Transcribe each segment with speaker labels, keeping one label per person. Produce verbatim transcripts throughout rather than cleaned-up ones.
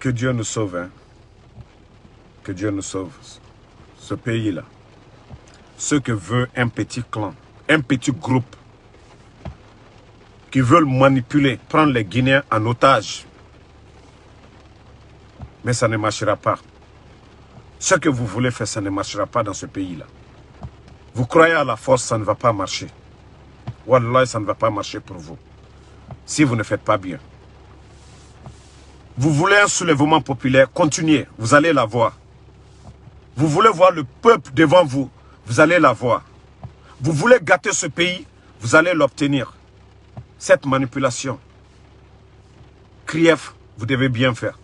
Speaker 1: Que Dieu nous sauve, hein. Que Dieu nous sauve. Ce pays-là. Ce que veut un petit clan, un petit groupe qui veulent manipuler, prendre les Guinéens en otage. Mais ça ne marchera pas. Ce que vous voulez faire, ça ne marchera pas dans ce pays-là. Vous croyez à la force, ça ne va pas marcher. Wallah, ça ne va pas marcher pour vous. Si vous ne faites pas bien. Vous voulez un soulèvement populaire, continuez, vous allez l'avoir. Vous voulez voir le peuple devant vous, vous allez l'avoir. Vous voulez gâter ce pays, vous allez l'obtenir. Cette manipulation, Krief, vous devez bien faire.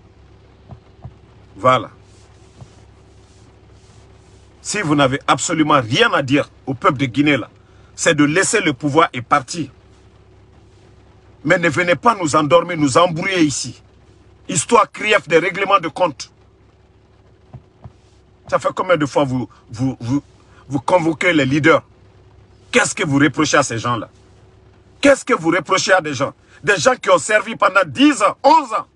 Speaker 1: Voilà. Si vous n'avez absolument rien à dire au peuple de Guinée, là, c'est de laisser le pouvoir et partir. Mais ne venez pas nous endormir, nous embrouiller ici. Histoire Krief des règlements de compte. Ça fait combien de fois vous, vous, vous, vous convoquez les leaders? Qu'est-ce que vous reprochez à ces gens-là? Qu'est-ce que vous reprochez à des gens? Des gens qui ont servi pendant dix ans, onze ans.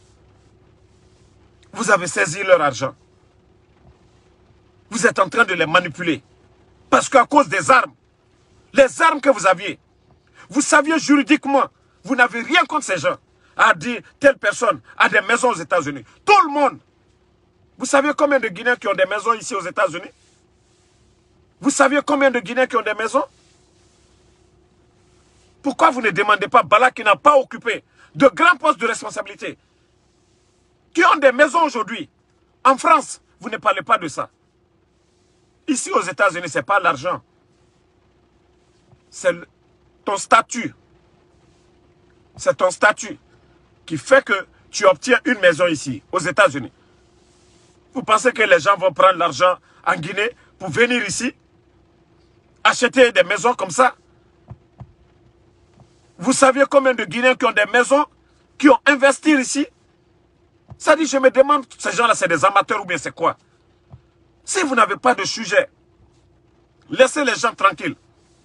Speaker 1: Vous avez saisi leur argent. Vous êtes en train de les manipuler. Parce qu'à cause des armes, les armes que vous aviez, vous saviez juridiquement, vous n'avez rien contre ces gens. À dire telle personne a des maisons aux États-Unis. Tout le monde. Vous savez combien de Guinéens qui ont des maisons ici aux États-Unis? Vous savez combien de Guinéens qui ont des maisons? Pourquoi vous ne demandez pas Bala qui n'a pas occupé de grands postes de responsabilité, qui ont des maisons aujourd'hui? En France, vous ne parlez pas de ça. Ici aux États-Unis, ce n'est pas l'argent. C'est ton statut. C'est ton statut qui fait que tu obtiens une maison ici, aux États-Unis. Vous pensez que les gens vont prendre l'argent en Guinée pour venir ici, acheter des maisons comme ça? Vous saviez combien de Guinéens qui ont des maisons, qui ont investi ici? Ça dit, je me demande, ces gens-là, c'est des amateurs ou bien c'est quoi? Si vous n'avez pas de sujet, laissez les gens tranquilles.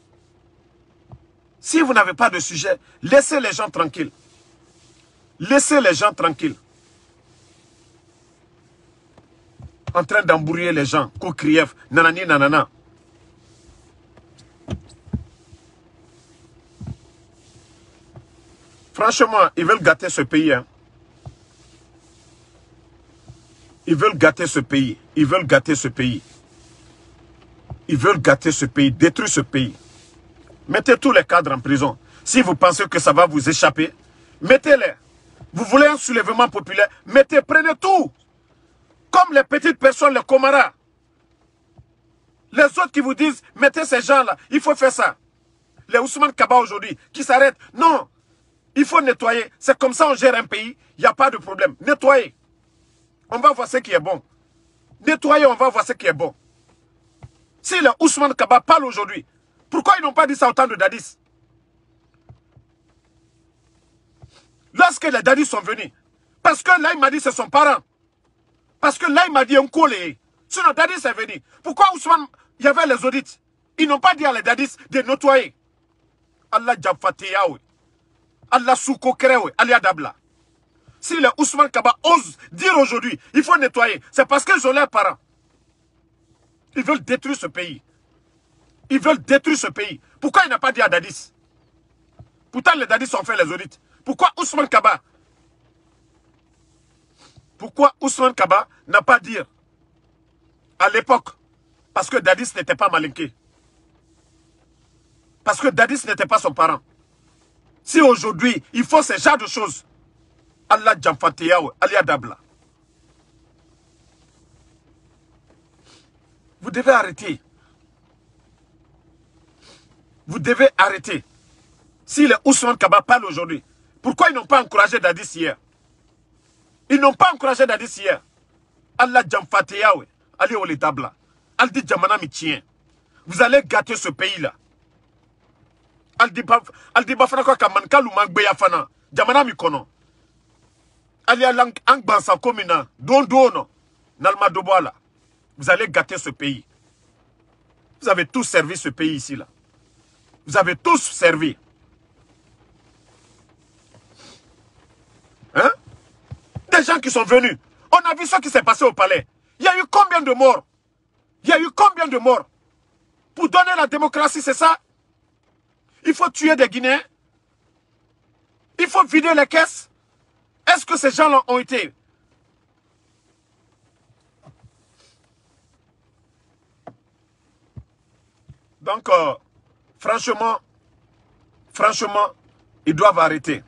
Speaker 1: Si vous n'avez pas de sujet, laissez les gens tranquilles. Laissez les gens tranquilles. En train d'embrouiller les gens. Koukrief, nanani, nanana. Franchement, ils veulent gâter ce pays. Hein. Ils veulent gâter ce pays. Ils veulent gâter ce pays. Ils veulent gâter ce pays, détruire ce pays. Mettez tous les cadres en prison. Si vous pensez que ça va vous échapper, mettez-les. Vous voulez un soulèvement populaire, mettez, prenez tout. Comme les petites personnes, les Komara. Les autres qui vous disent, mettez ces gens-là, il faut faire ça. Les Ousmane Kaba aujourd'hui, qui s'arrêtent. Non, il faut nettoyer. C'est comme ça on gère un pays, il n'y a pas de problème. Nettoyer. On va voir ce qui est bon. Nettoyer, on va voir ce qui est bon. Si les Ousmane Kaba parlent aujourd'hui, pourquoi ils n'ont pas dit ça au temps de Dadis? Lorsque les Dadis sont venus, parce que là il m'a dit c'est son parent. Parce que là il m'a dit un collé. Sinon Dadis est venu. Pourquoi Ousmane, il y avait les audits? Ils n'ont pas dit à les Dadis de nettoyer. Allah Djabfatiyaoui. Allah Soukokreoui. Allah Dabla. Si les Ousmane Kaba osent dire aujourd'hui, il faut nettoyer, c'est parce qu'ils ont leurs parents. Ils veulent détruire ce pays. Ils veulent détruire ce pays. Pourquoi il n'a pas dit à Dadis? Pourtant, les Dadis ont fait les audits. Pourquoi Ousmane Kaba Pourquoi Ousmane Kaba n'a pas dit à l'époque? Parce que Dadis n'était pas malinqué. Parce que Dadis n'était pas son parent. Si aujourd'hui, il faut ce genre de choses, Allah Djamfatiyaou, Allah Dabla. Vous devez arrêter. Vous devez arrêter. Si les Ousmane Kaba parlent aujourd'hui, pourquoi ils n'ont pas encouragé Dadis hier? Ils n'ont pas encouragé Dadis hier. Allah Djamfatiyaou, Allah Oli Dabla. Aldi Djamana Mitien. Vous allez gâter ce pays-là. Aldi Bafana kwa Kamankalu Mangbeya Fana. Djamana Mikono. Alia Lang Angbansa Komina. Don Dono. Nalma Doboala. Vous allez gâter ce pays. Vous avez tous servi ce pays ici là. Vous avez tous servi. Hein? Des gens qui sont venus. On a vu ce qui s'est passé au palais. Il y a eu combien de morts? Il y a eu combien de morts? Pour donner la démocratie, c'est ça? Il faut tuer des Guinéens? Il faut vider les caisses? Est-ce que ces gens-là ont été? Donc, euh, franchement, franchement, ils doivent arrêter.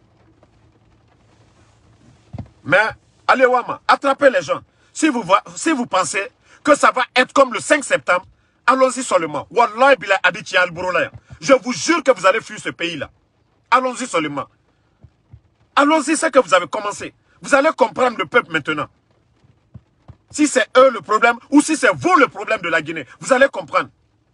Speaker 1: Mais, allez, Wama, attrapez les gens. Si vous, si vous pensez que ça va être comme le cinq septembre, allons-y seulement. Wallah bila aditi al-Burolaya. Je vous jure que vous allez fuir ce pays-là. Allons-y seulement. Allons-y, c'est que vous avez commencé. Vous allez comprendre le peuple maintenant. Si c'est eux le problème ou si c'est vous le problème de la Guinée, vous allez comprendre.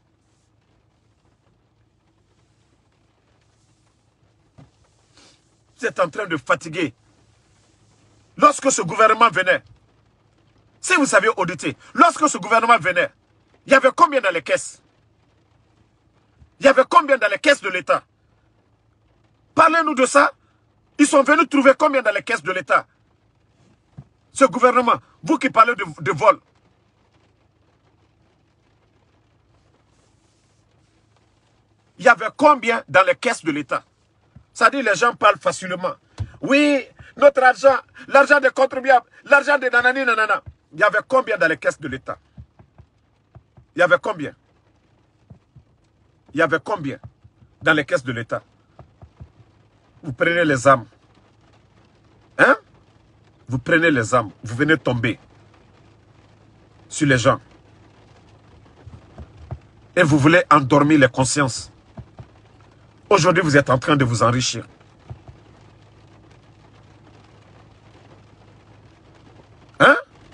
Speaker 1: Vous êtes en train de fatiguer. Lorsque ce gouvernement venait, si vous saviez auditer, lorsque ce gouvernement venait, il y avait combien dans les caisses? Il y avait combien dans les caisses de l'État? Parlez-nous de ça. Ils sont venus trouver combien dans les caisses de l'État? Ce gouvernement, vous qui parlez de, de vol. Il y avait combien dans les caisses de l'État? Ça dit, les gens parlent facilement. Oui, notre argent, l'argent des contribuables, l'argent des nanani nanana. Il y avait combien dans les caisses de l'État? Il y avait combien? Il y avait combien dans les caisses de l'État? Vous prenez les armes. Hein? Vous prenez les armes. Vous venez tomber sur les gens. Et vous voulez endormir les consciences. Aujourd'hui, vous êtes en train de vous enrichir. Hein?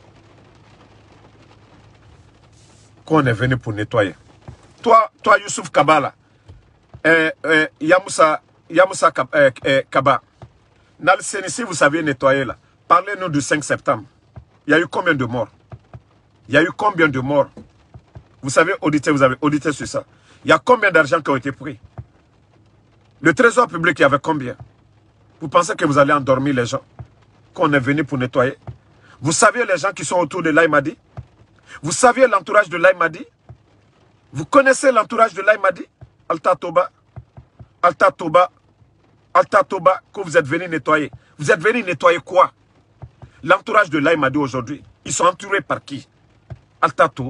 Speaker 1: Qu'on est venu pour nettoyer. Toi, toi Youssouf Kaba, euh, euh, Yamoussa, Yamoussa Kaba, euh, euh, Kaba. Si vous savez nettoyer là, parlez-nous du cinq septembre. Il y a eu combien de morts? Il y a eu combien de morts? Vous savez auditer, vous avez audité sur ça. Il y a combien d'argent qui ont été pris? Le trésor public, il y avait combien? Vous pensez que vous allez endormir les gens? Qu'on est venu pour nettoyer? Vous saviez les gens qui sont autour de l'Aïmadi? Vous saviez l'entourage de l'Aïmadi? Vous connaissez l'entourage de l'Aïmadi? Alta Toba, Alta Toba, Alta Toba, que vous êtes venu nettoyer. Vous êtes venu nettoyer quoi? L'entourage de l'Aïmadi aujourd'hui, ils sont entourés par qui? Alta To,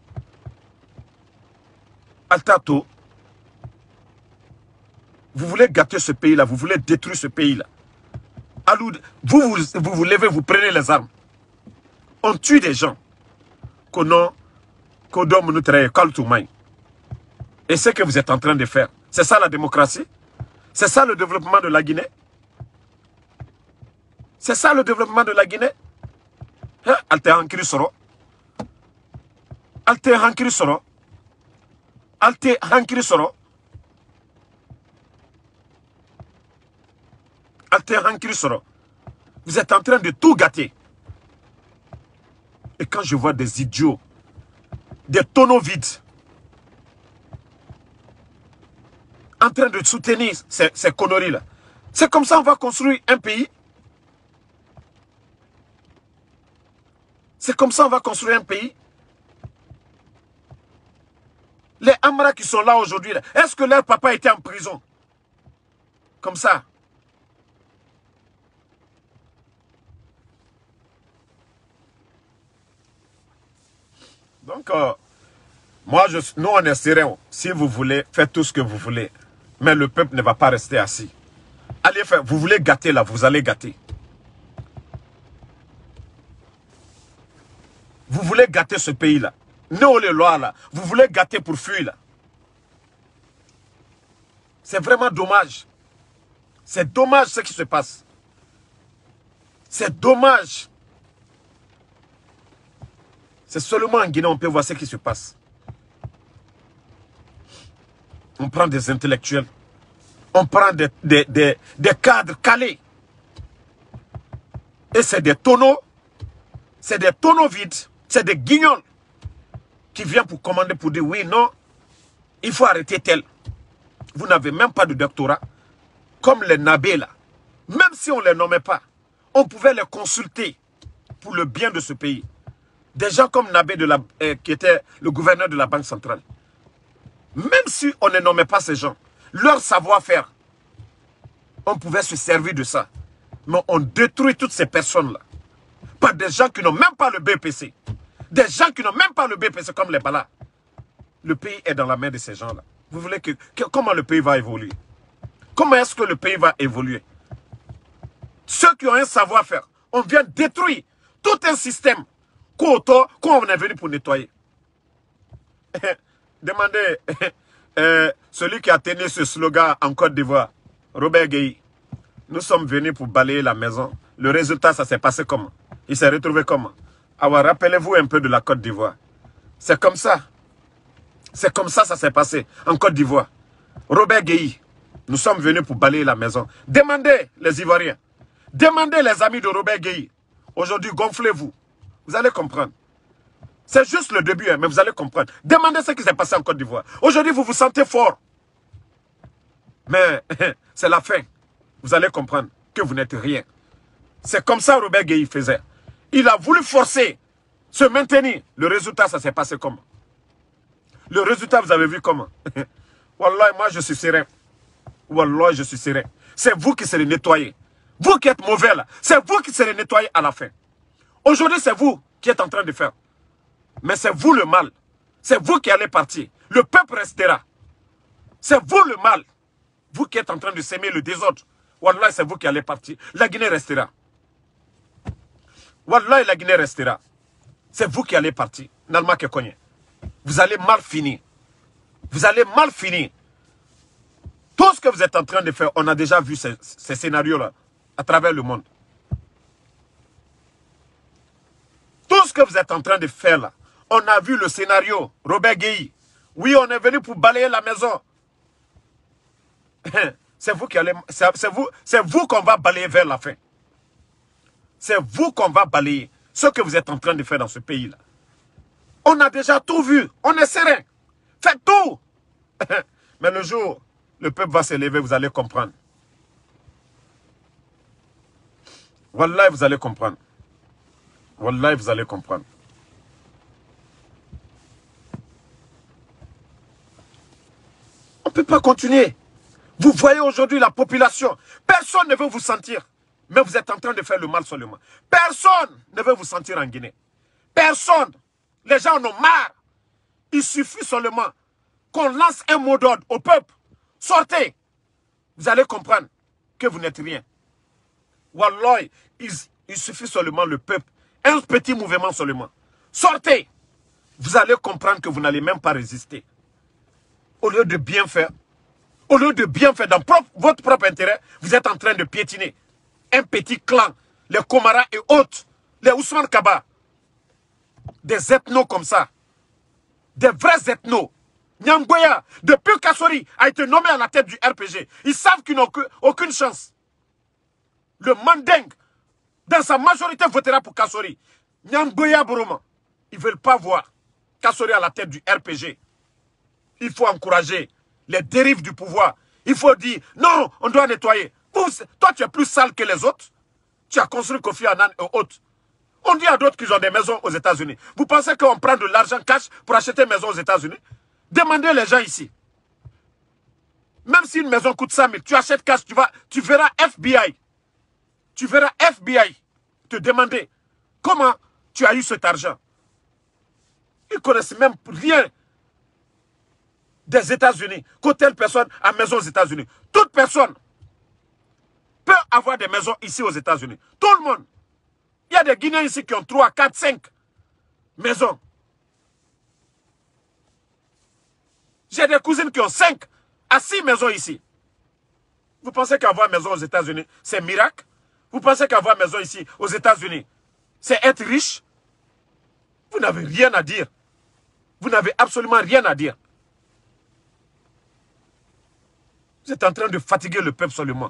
Speaker 1: Alta To. Vous voulez gâter ce pays-là, vous voulez détruire ce pays-là. Vous, vous vous vous levez, vous prenez les armes. On tue des gens. Et ce que vous êtes en train de faire, c'est ça la démocratie? C'est ça le développement de la Guinée? C'est ça le développement de la Guinée? Alte hankiri soro. Alte hankiri soro. Alte hankiri soro. Vous êtes en train de tout gâter. Et quand je vois des idiots, des tonneaux vides, en train de soutenir ces, ces conneries-là, c'est comme ça qu'on va construire un pays. C'est comme ça qu'on va construire un pays. Les Amara qui sont là aujourd'hui, est-ce que leur papa était en prison? Comme ça. Donc, euh, moi, je, nous, on est sereins. Si vous voulez, faites tout ce que vous voulez. Mais le peuple ne va pas rester assis. Allez faire, vous voulez gâter là, vous allez gâter. Vous voulez gâter ce pays-là. Nous, les lois là, vous voulez gâter pour fuir là. C'est vraiment dommage. C'est dommage ce qui se passe. C'est dommage. C'est seulement en Guinée on peut voir ce qui se passe. On prend des intellectuels. On prend des, des, des, des cadres calés. Et c'est des tonneaux. C'est des tonneaux vides. C'est des guignols qui viennent pour commander, pour dire oui, non, il faut arrêter tel. Vous n'avez même pas de doctorat. Comme les nabés là. Même si on ne les nommait pas, on pouvait les consulter pour le bien de ce pays. Des gens comme Nabé, de la, euh, qui était le gouverneur de la Banque centrale. Même si on ne nommait pas ces gens, leur savoir-faire, on pouvait se servir de ça. Mais on détruit toutes ces personnes-là. Par des gens qui n'ont même pas le B P C. Des gens qui n'ont même pas le B P C comme les Balas. Le pays est dans la main de ces gens-là. Vous voulez que, que... Comment le pays va évoluer? Comment est-ce que le pays va évoluer? Ceux qui ont un savoir-faire, on vient détruire tout un système qu'on est venu pour nettoyer. Demandez euh, celui qui a tenu ce slogan en Côte d'Ivoire, Robert Gueye. Nous sommes venus pour balayer la maison. Le résultat, ça s'est passé comment? Il s'est retrouvé comment? Alors, rappelez-vous un peu de la Côte d'Ivoire. C'est comme ça. C'est comme ça ça s'est passé en Côte d'Ivoire. Robert Gueye, nous sommes venus pour balayer la maison. Demandez les Ivoiriens. Demandez les amis de Robert Gueye. Aujourd'hui, gonflez-vous. Vous allez comprendre. C'est juste le début, hein, mais vous allez comprendre. Demandez ce qui s'est passé en Côte d'Ivoire. Aujourd'hui, vous vous sentez fort. Mais c'est la fin. Vous allez comprendre que vous n'êtes rien. C'est comme ça Robert Gueye faisait. Il a voulu forcer, se maintenir. Le résultat, ça s'est passé comment? Le résultat, vous avez vu comment? Wallah, moi je suis serein. Wallah, je suis serein. C'est vous qui serez nettoyés. Vous qui êtes mauvais là, c'est vous qui serez nettoyés à la fin. Aujourd'hui, c'est vous qui êtes en train de faire. Mais c'est vous le mal. C'est vous qui allez partir. Le peuple restera. C'est vous le mal. Vous qui êtes en train de s'aimer le désordre. Wallah, c'est vous qui allez partir. La Guinée restera. Wallah, la Guinée restera. C'est vous qui allez partir. Nalma Kekonye. Vous allez mal finir. Vous allez mal finir. Tout ce que vous êtes en train de faire, on a déjà vu ces, ces scénarios-là à travers le monde. Tout ce que vous êtes en train de faire là, on a vu le scénario. Robert Gueye. Oui, on est venu pour balayer la maison. C'est vous qui allez, c'est vous, c'est vous qu'on va balayer vers la fin. C'est vous qu'on va balayer. Ce que vous êtes en train de faire dans ce pays-là. On a déjà tout vu. On est serein. Faites tout. Mais le jour, le peuple va se lever, vous allez comprendre. Wallah, vous allez comprendre. Wallah, vous allez comprendre. On ne peut pas continuer. Vous voyez aujourd'hui la population. Personne ne veut vous sentir. Mais vous êtes en train de faire le mal seulement. Personne ne veut vous sentir en Guinée. Personne. Les gens en ont marre. Il suffit seulement qu'on lance un mot d'ordre au peuple. Sortez. Vous allez comprendre que vous n'êtes rien. Wallah, il, il suffit seulement le peuple. Un petit mouvement seulement. Sortez. Vous allez comprendre que vous n'allez même pas résister. Au lieu de bien faire, au lieu de bien faire dans propre, votre propre intérêt, vous êtes en train de piétiner un petit clan, les Komara et autres, les Ousmane Kaba, des ethnos comme ça, des vrais ethnos. Nyamgoya, depuis Kassori a été nommé à la tête du R P G, ils savent qu'ils n'ont aucune chance. Le Mandeng, dans sa majorité, votera pour Kassori. Nyamgoya Buruma, ils ne veulent pas voir Kassori à la tête du R P G. Il faut encourager les dérives du pouvoir. Il faut dire, non, on doit nettoyer. Vous, toi, tu es plus sale que les autres. Tu as construit Kofi Annan et autres. On dit à d'autres qu'ils ont des maisons aux États-Unis. Vous pensez qu'on prend de l'argent cash pour acheter une maison aux États-Unis? Demandez les gens ici. Même si une maison coûte cent mille, tu achètes cash, tu, vas, tu verras F B I. Tu verras F B I te demander comment tu as eu cet argent. Ils ne connaissent même rien des États-Unis, que telle personne a maison aux États-Unis. Toute personne peut avoir des maisons ici aux États-Unis. Tout le monde. Il y a des Guinéens ici qui ont trois, quatre, cinq maisons. J'ai des cousines qui ont cinq à six maisons ici. Vous pensez qu'avoir maison aux États-Unis, c'est miracle? Vous pensez qu'avoir maison ici aux États-Unis, c'est être riche? Vous n'avez rien à dire. Vous n'avez absolument rien à dire. Vous êtes en train de fatiguer le peuple seulement.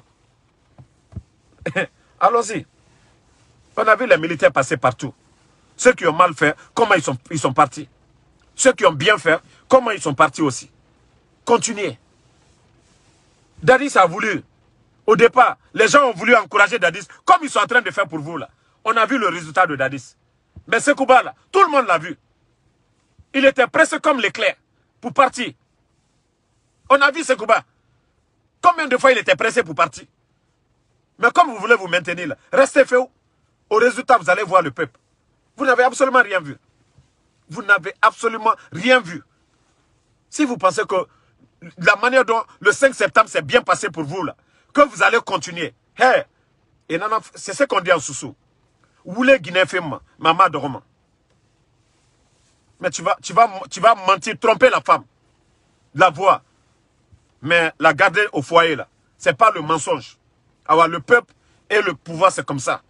Speaker 1: Allons-y. On a vu les militaires passer partout. Ceux qui ont mal fait, comment ils sont, ils sont partis. Ceux qui ont bien fait, comment ils sont partis aussi. Continuez. Dadis a voulu Au départ, les gens ont voulu encourager Dadis, comme ils sont en train de faire pour vous là. On a vu le résultat de Dadis. Mais Sekouba là, tout le monde l'a vu. Il était presque comme l'éclair pour partir. On a vu Sekouba. Combien de fois il était pressé pour partir? Mais comme vous voulez vous maintenir là, restez fait où? Au résultat, vous allez voir le peuple. Vous n'avez absolument rien vu. Vous n'avez absolument rien vu. Si vous pensez que la manière dont le cinq septembre s'est bien passé pour vous, là, que vous allez continuer. Hey, c'est ce qu'on dit en Soussou. Vous voulez Guinée Femme, maman de Roman. Mais tu vas, tu, vas, tu vas mentir, tromper la femme. La voix. Mais la garder au foyer, là. Ce n'est pas le mensonge. Alors, le peuple et le pouvoir, c'est comme ça.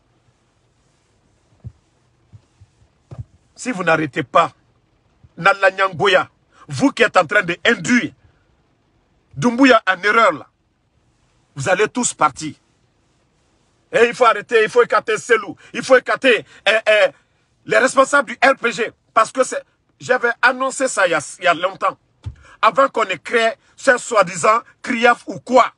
Speaker 1: Si vous n'arrêtez pas, Nalla Nyangoya, vous qui êtes en train d'induire Doumbouya en erreur, là, vous allez tous partir. Et il faut arrêter, il faut écarter Selou, il faut écarter eh, eh, les responsables du R P G. Parce que j'avais annoncé ça il y a, il y a longtemps. Avant qu'on ait créé ce soi-disant Kriaf ou quoi.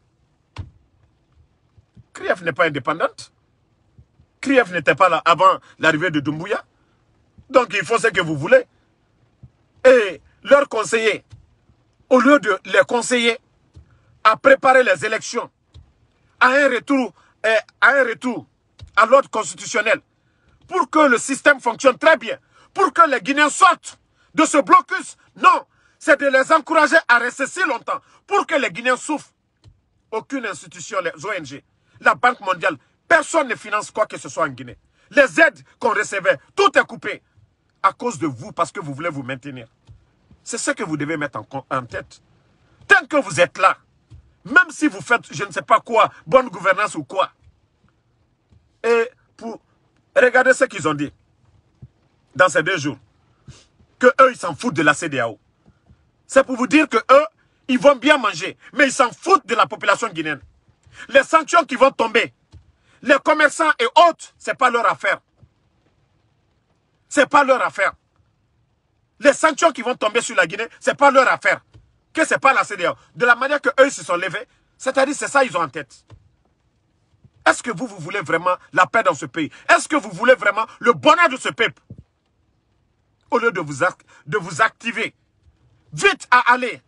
Speaker 1: Kriaf n'est pas indépendante. Kriaf n'était pas là avant l'arrivée de Doumbouya. Donc il faut ce que vous voulez. Et leurs conseillers, au lieu de les conseiller à préparer les élections, à un retour, eh, à un retour à l'ordre constitutionnel, pour que le système fonctionne très bien, pour que les Guinéens sortent de ce blocus, non, c'est de les encourager à rester si longtemps, pour que les Guinéens souffrent. Aucune institution, les O N G, la Banque mondiale, personne ne finance quoi que ce soit en Guinée. Les aides qu'on recevait, tout est coupé à cause de vous, parce que vous voulez vous maintenir. C'est ce que vous devez mettre en, en tête. Tant que vous êtes là, même si vous faites, je ne sais pas quoi, bonne gouvernance ou quoi. Et pour regarder ce qu'ils ont dit dans ces deux jours, que eux, ils s'en foutent de la C D A O. C'est pour vous dire que eux, ils vont bien manger, mais ils s'en foutent de la population guinéenne. Les sanctions qui vont tomber, les commerçants et autres, ce n'est pas leur affaire. Ce n'est pas leur affaire. Les sanctions qui vont tomber sur la Guinée, ce n'est pas leur affaire. Que ce n'est pas la C D A O. De la manière que eux se sont levés, c'est-à-dire c'est ça qu'ils ont en tête. Est-ce que vous, vous voulez vraiment la paix dans ce pays? Est-ce que vous voulez vraiment le bonheur de ce peuple? Au lieu de vous, de vous activer, vite à aller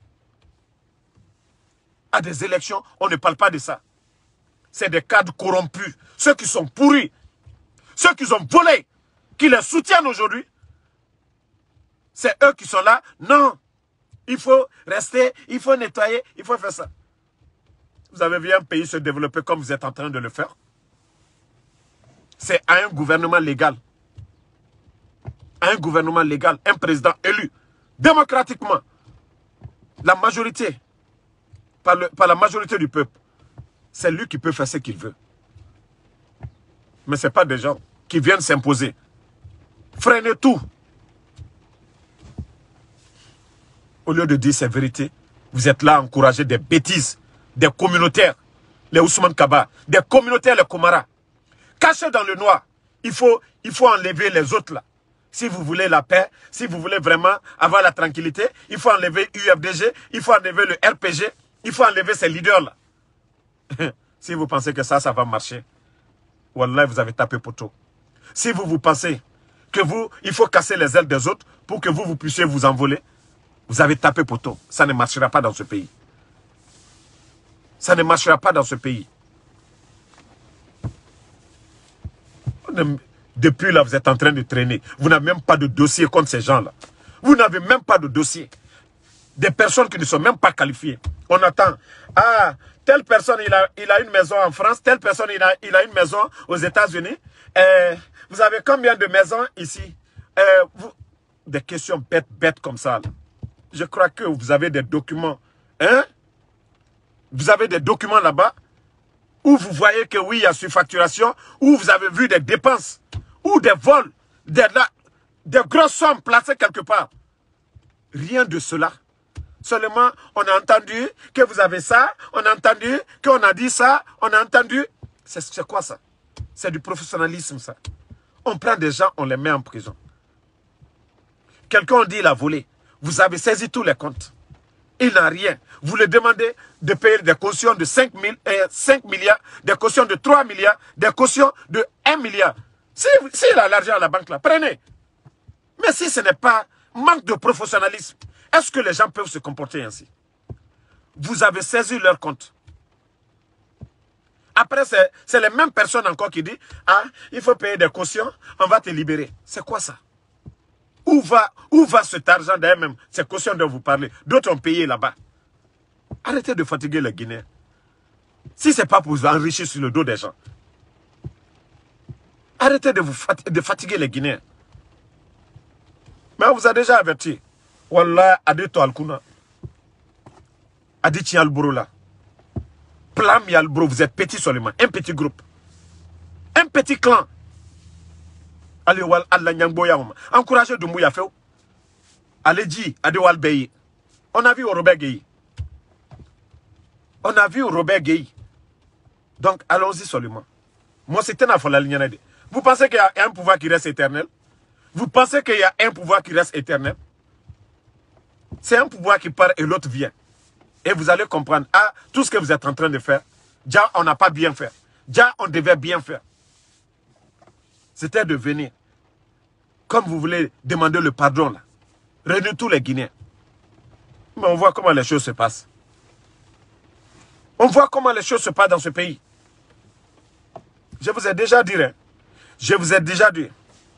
Speaker 1: à des élections, on ne parle pas de ça. C'est des cadres corrompus, ceux qui sont pourris, ceux qui ont volé, qui les soutiennent aujourd'hui. C'est eux qui sont là. Non, il faut rester, il faut nettoyer, il faut faire ça. Vous avez vu un pays se développer comme vous êtes en train de le faire? C'est à un gouvernement légal. Un gouvernement légal, un président élu, démocratiquement. La majorité, par, le, par la majorité du peuple, c'est lui qui peut faire ce qu'il veut. Mais ce n'est pas des gens qui viennent s'imposer. Freinez tout. Au lieu de dire ces vérités, vous êtes là à encourager des bêtises, des communautaires, les Ousmane Kaba, des communautaires, les Komara. Cachés dans le noir, il faut, il faut enlever les autres là. Si vous voulez la paix, si vous voulez vraiment avoir la tranquillité, il faut enlever U F D G, il faut enlever le R P G, il faut enlever ces leaders-là. Si vous pensez que ça, ça va marcher, wallah, vous avez tapé poteau. Si vous vous pensez que vous, il faut casser les ailes des autres pour que vous, vous puissiez vous envoler, vous avez tapé poteau. Ça ne marchera pas dans ce pays. Ça ne marchera pas dans ce pays. Depuis là, vous êtes en train de traîner. Vous n'avez même pas de dossier contre ces gens-là. Vous n'avez même pas de dossier. Des personnes qui ne sont même pas qualifiées. On attend. Ah, telle personne, il a, il a une maison en France. Telle personne, il a, il a une maison aux États-Unis. Euh, vous avez combien de maisons ici? euh, vous, Des questions bêtes, bêtes comme ça. Là. Je crois que vous avez des documents. Hein? Vous avez des documents là-bas où vous voyez que oui, il y a surfacturation, où vous avez vu des dépenses, ou des vols, des, des grosses sommes placées quelque part. Rien de cela. Seulement, on a entendu que vous avez ça, on a entendu qu'on a dit ça, on a entendu. C'est quoi ça? C'est du professionnalisme, ça. On prend des gens, on les met en prison. Quelqu'un dit il a volé. Vous avez saisi tous les comptes. Il n'a rien. Vous lui demandez de payer des cautions de cinq milliards, des cautions de trois milliards, des cautions de un milliard. S'il si, si a l'argent à la banque, là, prenez. Mais si ce n'est pas manque de professionnalisme, est-ce que les gens peuvent se comporter ainsi? Vous avez saisi leur compte. Après, c'est les mêmes personnes encore qui disent, ah, il faut payer des cautions, on va te libérer. C'est quoi ça? Où va, où va cet argent d'ailleurs même, ces cautions dont vous parlez? D'autres ont payé là-bas. Arrêtez de fatiguer les Guinéens. Si ce n'est pas pour vous enrichir sur le dos des gens. Arrêtez de, vous fatiguer, de fatiguer les Guinéens. Mais on vous a déjà averti. Wallah, Adito Alkuna. Aditi Albouroula. Plam Yalbro, vous êtes petit seulement. Un petit groupe. Un petit clan. Allez, wal Allah Nyangboya. Encouragez Doumbouya Feo. Allez, dit, Adewal Beyi. On a vu au Robert Gueye. On a vu au Robert Gueye. Donc, allons-y seulement. Moi, c'était un affaire la ligne. Vous pensez qu'il y a un pouvoir qui reste éternel? Vous pensez qu'il y a un pouvoir qui reste éternel? C'est un pouvoir qui part et l'autre vient. Et vous allez comprendre, ah, tout ce que vous êtes en train de faire, déjà, on n'a pas bien fait. Déjà, on devait bien faire. C'était de venir. Comme vous voulez demander le pardon, là. Réunir tous les Guinéens. Mais on voit comment les choses se passent. On voit comment les choses se passent dans ce pays. Je vous ai déjà dit, hein. Je vous ai déjà dit.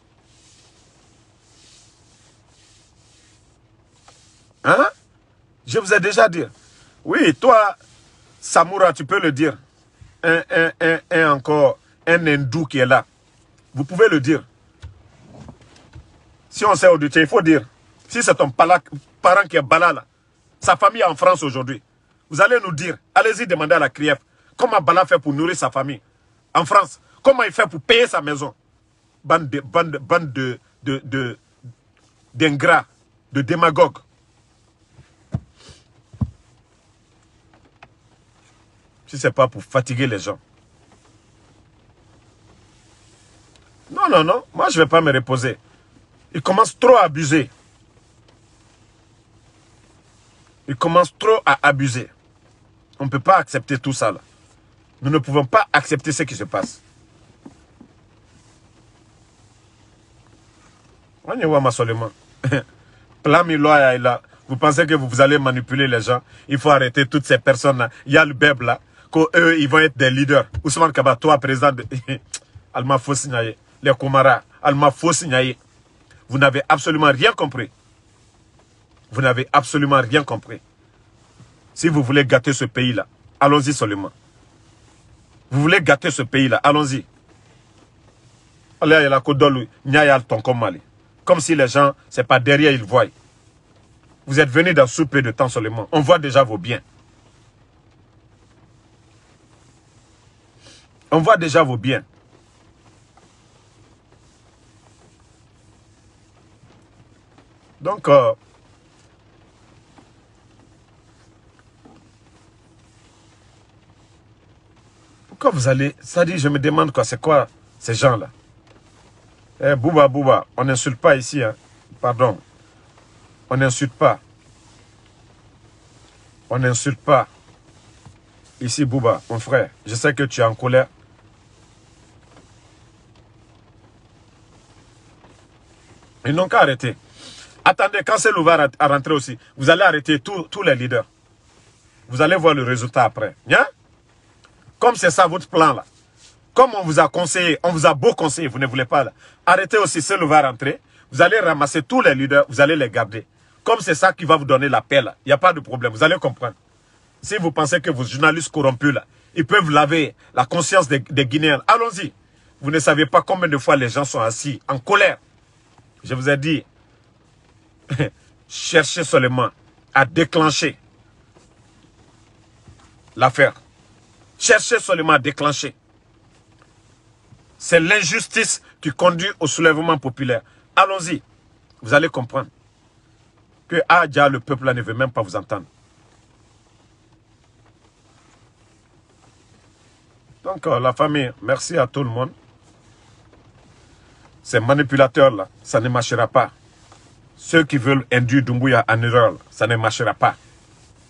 Speaker 1: Hein? Je vous ai déjà dit. Oui, toi, Samoura, tu peux le dire. Un, un, un, un encore, un hindou qui est là. Vous pouvez le dire. Si on sait au il faut dire. Si c'est ton parent qui est Bala là, sa famille est en France aujourd'hui, vous allez nous dire, allez-y demander à la C R I F, comment Bala fait pour nourrir sa famille en France? Comment il fait pour payer sa maison? Bande de, bande, bande de, de, de, d'ingrats, de démagogues. Si ce n'est pas pour fatiguer les gens. Non, non, non. Moi, je ne vais pas me reposer. Ils commencent trop à abuser. Ils commencent trop à abuser. On ne peut pas accepter tout ça, là. Nous ne pouvons pas accepter ce qui se passe. On y voit ma seulement. Vous pensez que vous allez manipuler les gens? Il faut arrêter toutes ces personnes-là. Il y a le B E B là. Qu'eux, ils vont être des leaders. Ousmane Kaba, toi, président de... Alma Fossignaye, les Komara, Alma Fossignaye. Vous n'avez absolument rien compris. Vous n'avez absolument rien compris. Si vous voulez gâter ce pays-là, allons-y seulement. Vous voulez gâter ce pays-là, allons-y. Comme si les gens, c'est pas derrière, ils voient. Vous êtes venus dans sous peu de temps seulement. On voit déjà vos biens. On voit déjà vos biens. Donc, euh, pourquoi vous allez... Ça dit, je me demande quoi, c'est quoi ces gens-là? Eh, Bouba, Bouba, on n'insulte pas ici, hein. Pardon. On n'insulte pas. On n'insulte pas. Ici, Bouba, mon frère, je sais que tu es en colère. Ils n'ont qu'à arrêter. Attendez, quand c'est l'ouvert à rentrer aussi, vous allez arrêter tous, tous les leaders. Vous allez voir le résultat après. Bien? Comme c'est ça votre plan là. Comme on vous a conseillé, on vous a beau conseillé, vous ne voulez pas là. Arrêtez aussi, c'est l'ouvert à rentrer. Vous allez ramasser tous les leaders, vous allez les garder. Comme c'est ça qui va vous donner la paix là. Il n'y a pas de problème, vous allez comprendre. Si vous pensez que vos journalistes corrompus là, ils peuvent laver la conscience des, des Guinéens, allons-y. Vous ne savez pas combien de fois les gens sont assis en colère. Je vous ai dit, cherchez seulement à déclencher l'affaire. Cherchez seulement à déclencher. C'est l'injustice qui conduit au soulèvement populaire. Allons-y. Vous allez comprendre que ah, déjà, le peuple là ne veut même pas vous entendre. Donc, euh, la famille, merci à tout le monde. Ces manipulateurs-là, ça ne marchera pas. Ceux qui veulent induire Doumbouya en erreur, ça ne marchera pas.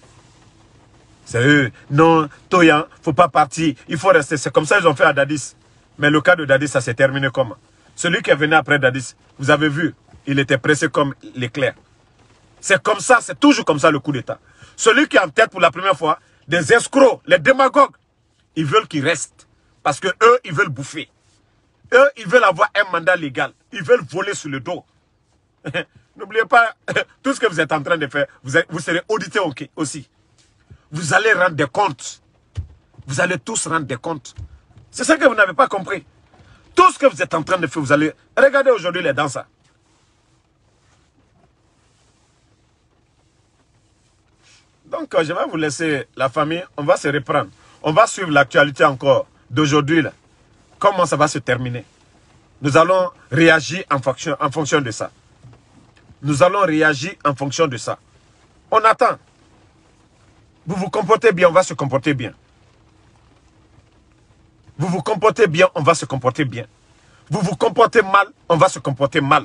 Speaker 1: C'est eux. Non, Toyan, faut pas partir. Il faut rester. C'est comme ça qu'ils ont fait à Dadis. Mais le cas de Dadis, ça s'est terminé comment? Celui qui est venu après Dadis, vous avez vu, il était pressé comme l'éclair. C'est comme ça, c'est toujours comme ça le coup d'État. Celui qui est en tête pour la première fois, des escrocs, les démagogues, ils veulent qu'il reste. Parce que eux, ils veulent bouffer. Eux, ils veulent avoir un mandat légal. Ils veulent voler sur le dos. N'oubliez pas, tout ce que vous êtes en train de faire, vous, êtes, vous serez audité aussi. Vous allez rendre des comptes. Vous allez tous rendre des comptes. C'est ça que vous n'avez pas compris. Tout ce que vous êtes en train de faire, vous allez... Regardez aujourd'hui les danseurs. Donc, je vais vous laisser la famille. On va se reprendre. On va suivre l'actualité encore d'aujourd'hui. Comment ça va se terminer. Nous allons réagir en fonction, en fonction de ça. Nous allons réagir en fonction de ça. On attend. Vous vous comportez bien, on va se comporter bien. Vous vous comportez bien, on va se comporter bien. Vous vous comportez mal, on va se comporter mal.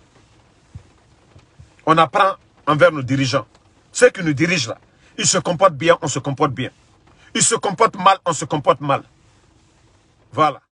Speaker 1: On apprend envers nos dirigeants. Ceux qui nous dirigent là, ils se comportent bien, on se comporte bien. Ils se comportent mal, on se comporte mal. Voilà.